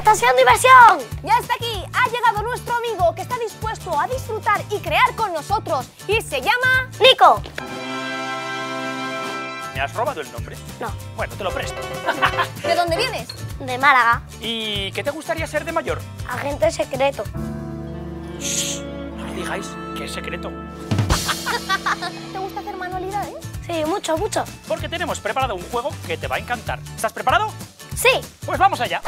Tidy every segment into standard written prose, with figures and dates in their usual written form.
¡Estación de diversión! Ya está aquí, ha llegado nuestro amigo que está dispuesto a disfrutar y crear con nosotros y se llama... ¡Nico! ¿Me has robado el nombre? No. Bueno, te lo presto. ¿De dónde vienes? De Málaga. ¿Y qué te gustaría ser de mayor? Agente secreto. No le digáis que es secreto. ¿Te gusta hacer manualidades? Sí, mucho, mucho. Porque tenemos preparado un juego que te va a encantar. ¿Estás preparado? Sí. Pues vamos allá.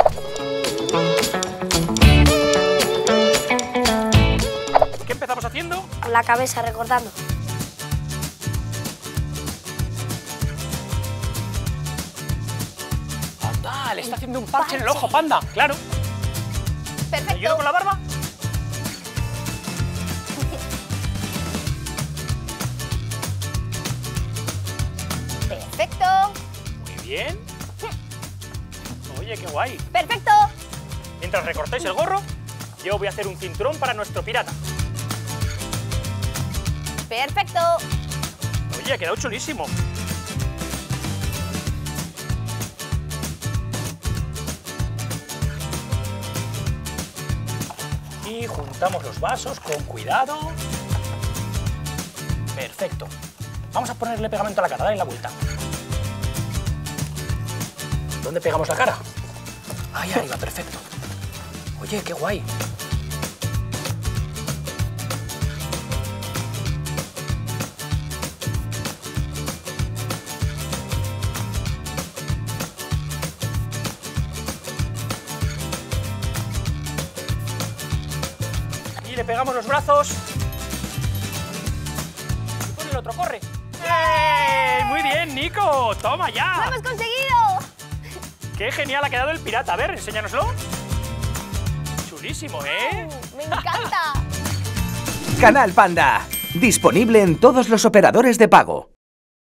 ¿Qué empezamos haciendo? Con la cabeza recordando. Anda, le está haciendo un parche en el ojo, Panda. Claro. ¿Te ayudo Perfecto. con la barba? Perfecto. Muy bien. Oye, qué guay. Perfecto. Mientras recortáis el gorro, yo voy a hacer un cinturón para nuestro pirata. Perfecto. Oye, ha quedado chulísimo. Y juntamos los vasos con cuidado. Perfecto. Vamos a ponerle pegamento a la cara, dale la vuelta. ¿Dónde pegamos la cara? Ahí arriba, perfecto. Oye, qué guay. Y le pegamos los brazos. Y pon el otro, corre. ¡Eh! Muy bien, Nico. Toma ¡Lo ya. hemos conseguido! ¡Qué genial ha quedado el pirata! A ver, enséñanoslo. Chulísimo, ¿eh? ¡Me encanta! Canal Panda. Disponible en todos los operadores de pago.